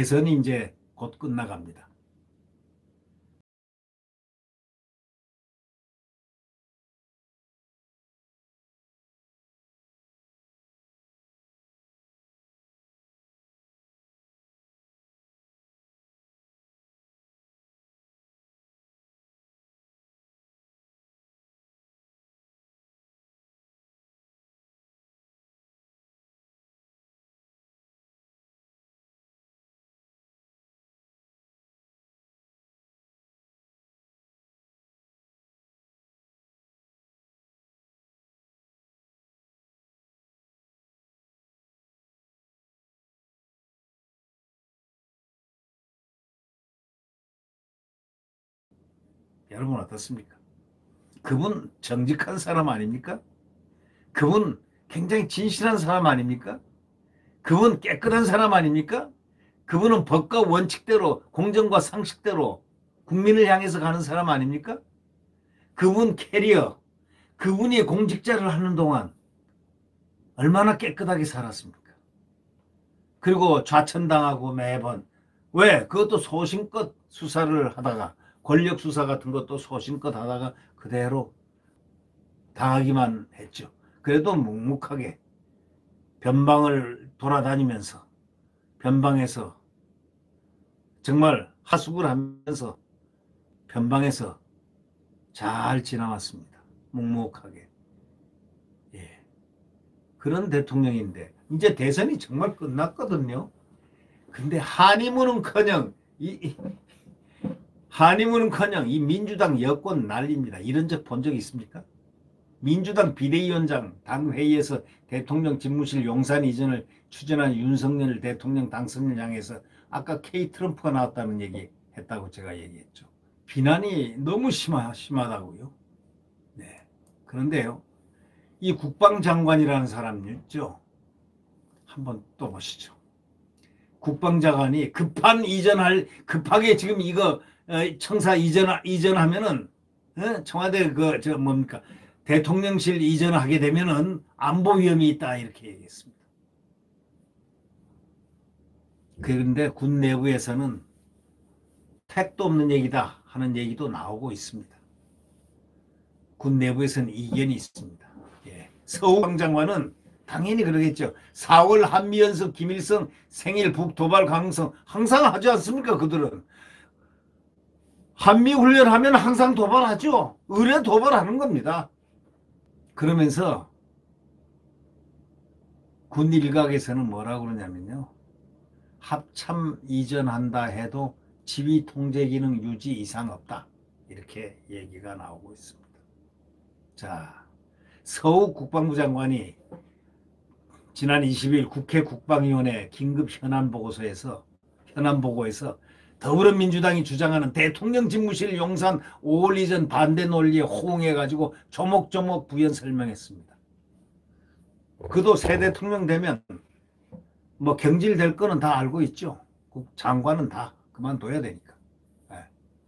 대선이 이제 곧 끝나갑니다. 여러분 어떻습니까? 그분 정직한 사람 아닙니까? 그분 굉장히 진실한 사람 아닙니까? 그분 깨끗한 사람 아닙니까? 그분은 법과 원칙대로 공정과 상식대로 국민을 향해서 가는 사람 아닙니까? 그분 캐리어, 그분이 공직자를 하는 동안 얼마나 깨끗하게 살았습니까? 그리고 좌천당하고 매번 왜? 그것도 소신껏 수사를 하다가 권력 수사 같은 것도 소신껏 하다가 그대로 당하기만 했죠. 그래도 묵묵하게 변방을 돌아다니면서 변방에서 정말 하숙을 하면서 변방에서 잘 지나왔습니다. 묵묵하게. 예. 그런 대통령인데 이제 대선이 정말 끝났거든요. 근데 한이문은커녕 이 민주당 여권 난리입니다. 이런 적 본 적 있습니까? 민주당 비대위원장 당회의에서 대통령 집무실 용산 이전을 추진한 윤석열 대통령 당선인을 향해서 아까 K 트럼프가 나왔다는 얘기 했다고 제가 얘기했죠. 비난이 너무 심하다고요. 네. 그런데요, 이 국방장관이라는 사람 있죠. 한번 또 보시죠. 국방장관이 급하게 지금 이거 청사 이전하면은 청와대 뭡니까 대통령실 이전하게 되면은 안보 위험이 있다 이렇게 얘기했습니다. 그런데 군 내부에서는 택도 없는 얘기다 하는 얘기도 나오고 있습니다. 군 내부에서는 이견이 있습니다. 예. 서욱 장관은 당연히 그러겠죠. 4월 한미연습 김일성 생일 북도발 가능성 항상 하지 않습니까? 그들은 한미훈련하면 항상 도발하죠. 의뢰 도발하는 겁니다. 그러면서 군 일각에서는 뭐라고 그러냐면요. 합참 이전한다 해도 지휘 통제 기능 유지 이상 없다. 이렇게 얘기가 나오고 있습니다. 자, 서욱 국방부 장관이 지난 20일 국회 국방위원회 긴급 현안보고에서 더불어민주당이 주장하는 대통령 집무실 용산 5월 이전 반대 논리에 호응해가지고 조목조목 부연 설명했습니다. 그도 새 대통령 되면 뭐 경질될 거는 다 알고 있죠. 장관은 다 그만둬야 되니까. 네.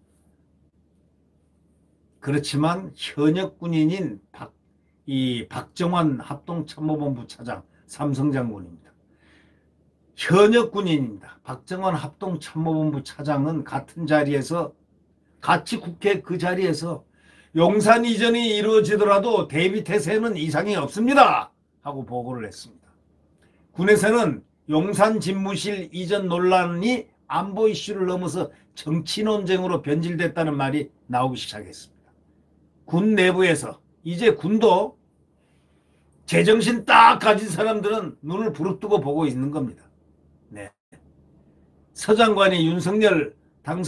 그렇지만 현역 군인인 박정환 합동참모본부 차장 삼성장군입니다. 현역 군인입니다. 박정환 합동참모본부 차장은 같은 자리에서 같이 국회 그 자리에서 용산 이전이 이루어지더라도 대비태세는 이상이 없습니다 하고 보고를 했습니다. 군에서는 용산 집무실 이전 논란이 안보 이슈를 넘어서 정치 논쟁으로 변질됐다는 말이 나오기 시작했습니다. 군 내부에서 이제 군도 제정신 딱 가진 사람들은 눈을 부릅뜨고 보고 있는 겁니다. 네. 서장관이 윤석열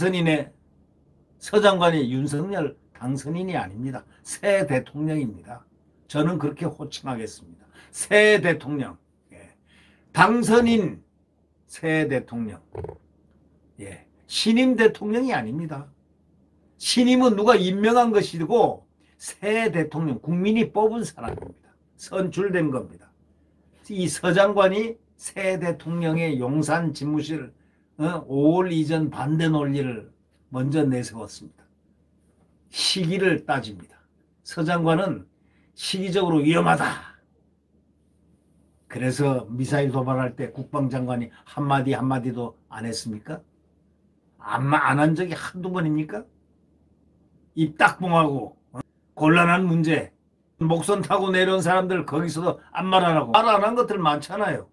당선인이 아닙니다. 새 대통령입니다. 저는 그렇게 호칭하겠습니다. 새 대통령. 예. 당선인 새 대통령. 예. 신임 대통령이 아닙니다. 신임은 누가 임명한 것이고 새 대통령, 국민이 뽑은 사람입니다. 선출된 겁니다. 이 서장관이 새 대통령의 용산 집무실 5월 이전 반대 논리를 먼저 내세웠습니다. 시기를 따집니다. 서장관은 시기적으로 위험하다. 그래서 미사일 도발할 때 국방장관이 한마디도 안 했습니까? 안 한 적이 한두 번입니까? 입 딱 봉하고 곤란한 문제 목선 타고 내려온 사람들 거기서도 아무 말 안 하고 말 안 한 것들 많잖아요.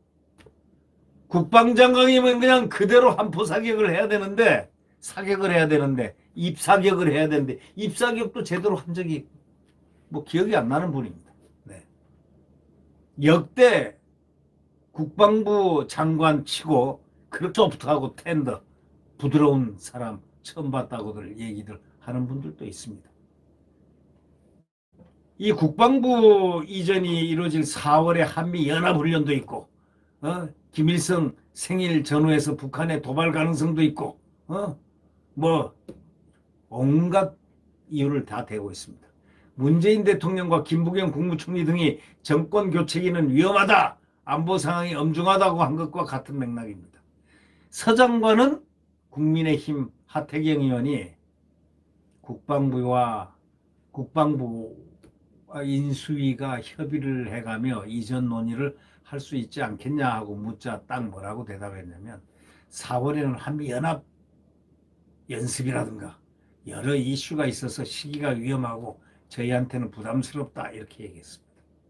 국방장관이면 그냥 그대로 한포 사격을 해야 되는데 입사격을 해야 되는데 입사격도 제대로 한 적이 뭐 기억이 안 나는 분입니다. 네. 역대 국방부 장관 치고 그렇게 소프트하고 텐더 부드러운 사람 처음 봤다고들 얘기들 하는 분들도 있습니다. 이 국방부 이전이 이루어질 4월에 한미연합훈련도 있고 김일성 생일 전후에서 북한의 도발 가능성도 있고 뭐 온갖 이유를 다 대고 있습니다. 문재인 대통령과 김부겸 국무총리 등이 정권 교체기는 위험하다, 안보 상황이 엄중하다고 한 것과 같은 맥락입니다. 서 장관은 국민의힘 하태경 의원이 국방부 인수위가 협의를 해가며 이전 논의를 할 수 있지 않겠냐 하고 묻자 딱 뭐라고 대답했냐면 4월에는 한미연합 연습이라든가 여러 이슈가 있어서 시기가 위험하고 저희한테는 부담스럽다 이렇게 얘기했습니다.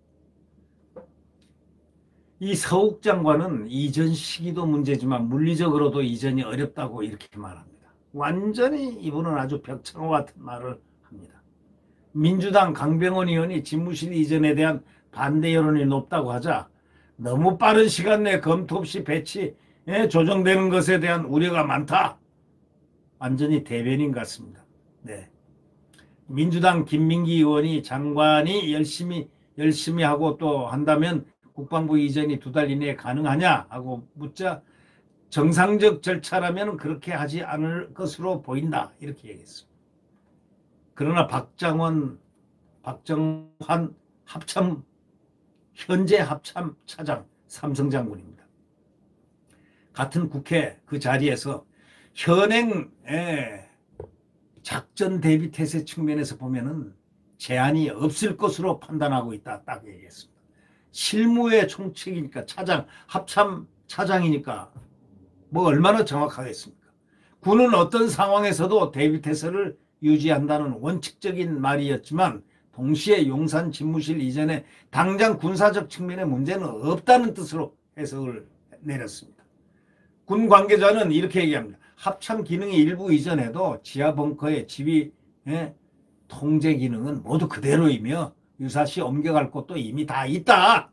이 서욱 장관은 이전 시기도 문제지만 물리적으로도 이전이 어렵다고 이렇게 말합니다. 완전히 이분은 아주 벽창호 같은 말을 합니다. 민주당 강병원 의원이 집무실 이전에 대한 반대 여론이 높다고 하자 너무 빠른 시간 내에 검토 없이 배치 조정되는 것에 대한 우려가 많다. 완전히 대변인 같습니다. 네. 민주당 김민기 의원이 장관이 열심히 하고 또 한다면 국방부 이전이 2달 이내에 가능하냐 하고 묻자 정상적 절차라면 그렇게 하지 않을 것으로 보인다 이렇게 얘기했습니다. 그러나 박정환 현재 합참 차장 삼성 장군입니다. 같은 국회 그 자리에서 현행 작전 대비 태세 측면에서 보면은 제한이 없을 것으로 판단하고 있다 딱 얘기했습니다. 실무의 총책이니까 합참 차장이니까 뭐 얼마나 정확하겠습니까? 군은 어떤 상황에서도 대비 태세를 유지한다는 원칙적인 말이었지만 동시에 용산 집무실 이전에 당장 군사적 측면의 문제는 없다는 뜻으로 해석을 내렸습니다. 군 관계자는 이렇게 얘기합니다. 합참 기능이 일부 이전해도 지하 벙커의 지휘 통제 기능은 모두 그대로이며 유사시 옮겨갈 곳도 이미 다 있다.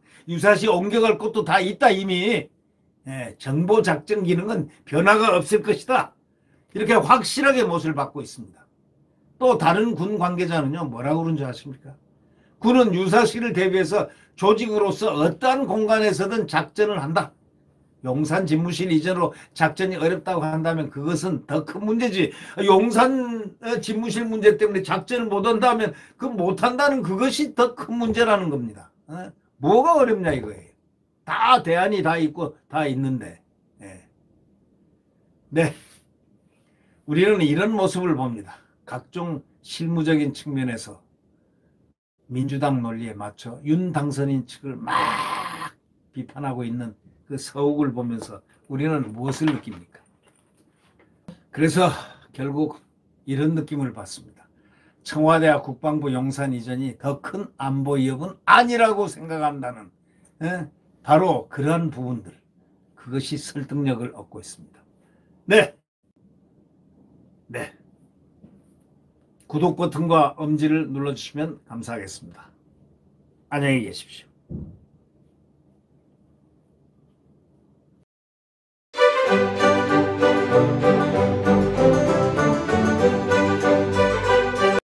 이미. 정보 작전 기능은 변화가 없을 것이다. 이렇게 확실하게 못을 받고 있습니다. 또 다른 군 관계자는요 뭐라고 그런 줄 아십니까? 군은 유사시를 대비해서 조직으로서 어떠한 공간에서든 작전을 한다. 용산 집무실 이전으로 작전이 어렵다고 한다면 그것은 더 큰 문제지. 용산 집무실 문제 때문에 작전을 못한다면 그 못한다는 그것이 더 큰 문제라는 겁니다. 뭐가 어렵냐 이거예요. 다 대안이 다 있고 다 있는데. 네, 우리는 이런 모습을 봅니다. 각종 실무적인 측면에서 민주당 논리에 맞춰 윤 당선인 측을 막 비판하고 있는 그 서욱을 보면서 우리는 무엇을 느낍니까? 그래서 결국 이런 느낌을 받습니다. 청와대와 국방부 용산 이전이 더 큰 안보 위협은 아니라고 생각한다는 바로 그러한 부분들, 그것이 설득력을 얻고 있습니다. 네. 구독 버튼과 엄지를 눌러주시면 감사하겠습니다. 안녕히 계십시오.